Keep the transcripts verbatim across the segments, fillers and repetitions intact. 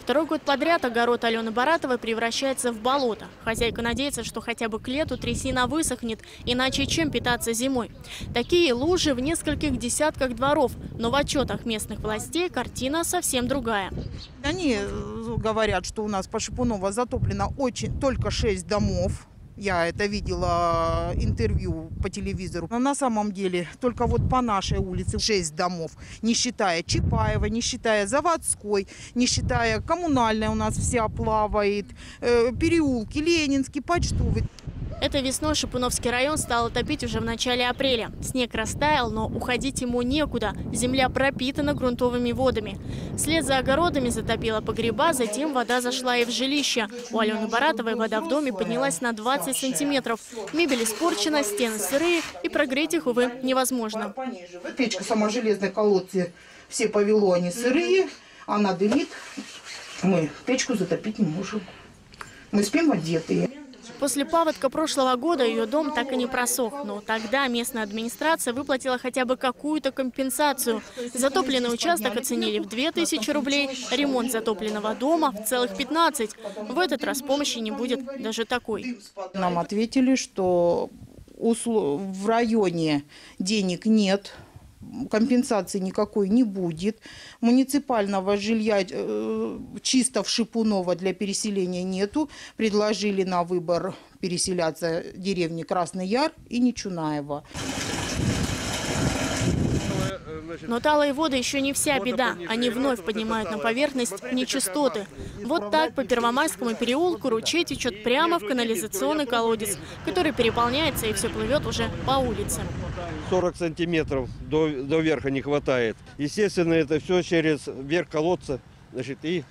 Второй год подряд огород Алены Баратовой превращается в болото. Хозяйка надеется, что хотя бы к лету трясина высохнет, иначе чем питаться зимой. Такие лужи в нескольких десятках дворов, но в отчетах местных властей картина совсем другая. Они говорят, что у нас по Шипунова затоплено очень только шесть домов. Я это видела интервью по телевизору. Но на самом деле только вот по нашей улице шесть домов, не считая Чапаева, не считая Заводской, не считая коммунальная у нас вся плавает, э, переулки, Ленинский, Почтовый. Этой весной Шипуновский район стало топить уже в начале апреля. Снег растаял, но уходить ему некуда. Земля пропитана грунтовыми водами. Вслед за огородами затопило погреба, затем вода зашла и в жилище. У Алены Баратовой вода в доме поднялась на двадцать сантиметров. Мебель испорчена, стены сырые, и прогреть их, увы, невозможно. Печка сама железная, колодцы все повело, они сырые, она дымит. Мы печку затопить не можем. Мы спим одетые. После паводка прошлого года ее дом так и не просох. Но тогда местная администрация выплатила хотя бы какую-то компенсацию. Затопленный участок оценили в две тысячи рублей, ремонт затопленного дома в целых пятнадцать. В этот раз помощи не будет даже такой. Нам ответили, что в районе денег нет. Компенсации никакой не будет. Муниципального жилья э, чисто в Шипуново для переселения нету. Предложили на выбор переселяться деревни Красный Яр и Нечунаево. Но талые воды еще не вся беда. Они вновь поднимают на поверхность нечистоты. Вот так по Первомайскому переулку ручей течет прямо в канализационный колодец, который переполняется и все плывет уже по улице. сорок сантиметров до, до верха не хватает. Естественно, это все через верх колодца, значит, и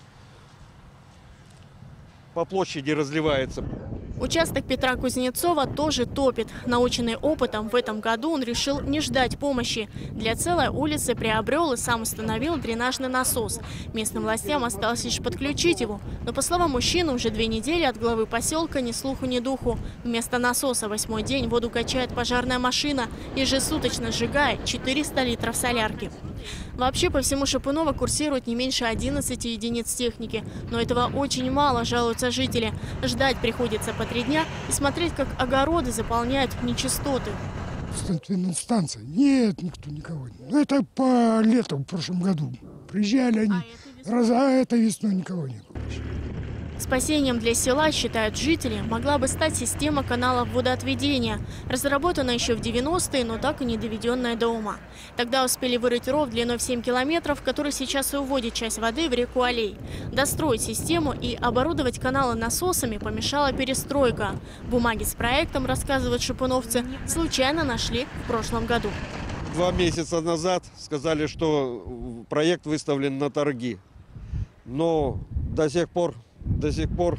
по площади разливается. Участок Петра Кузнецова тоже топит. Наученный опытом, в этом году он решил не ждать помощи. Для целой улицы приобрел и сам установил дренажный насос. Местным властям осталось лишь подключить его. Но, по словам мужчины, уже две недели от главы поселка ни слуху, ни духу. Вместо насоса восьмой день воду качает пожарная машина, ежесуточно сжигая четыреста литров солярки. Вообще по всему Шипуново курсирует не меньше одиннадцати единиц техники. Но этого очень мало, жалуются жители. Ждать приходится по три дня и смотреть, как огороды заполняют нечистоты. Станция. Нет, никто никого. Ну, это по лету в прошлом году. Приезжали они. А раз, а это весной никого не было. Спасением для села, считают жители, могла бы стать система каналов водоотведения, разработанная еще в девяностые, но так и не доведенная до ума. Тогда успели вырыть ров длиной в семь километров, который сейчас и уводит часть воды в реку Алей. Достроить систему и оборудовать каналы насосами помешала перестройка. Бумаги с проектом, рассказывают шипуновцы, случайно нашли в прошлом году. Два месяца назад сказали, что проект выставлен на торги, но до сих пор До сих пор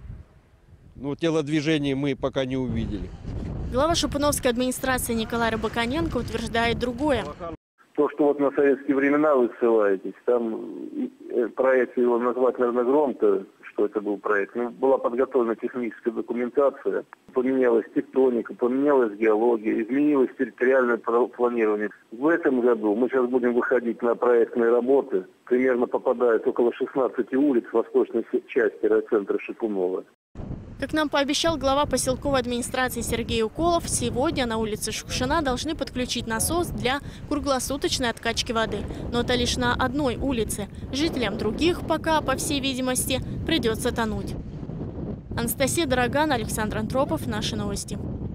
ну, телодвижений мы пока не увидели. Глава Шипуновской администрации Николай Рыбаконенко утверждает другое. То, что вот на советские времена вы ссылаетесь, там проект, его назвать, наверное, громко, что это был проект, но была подготовлена техническая документация, поменялась тектоника, поменялась геология, изменилось территориальное планирование. В этом году мы сейчас будем выходить на проектные работы. Примерно попадает около шестнадцати улиц в восточной части райцентра Шипунова. Как нам пообещал глава поселковой администрации Сергей Уколов, сегодня на улице Шукшина должны подключить насос для круглосуточной откачки воды. Но это лишь на одной улице. Жителям других пока, по всей видимости, придется тонуть. Анастасия Дороган, Александр Антропов. Наши новости.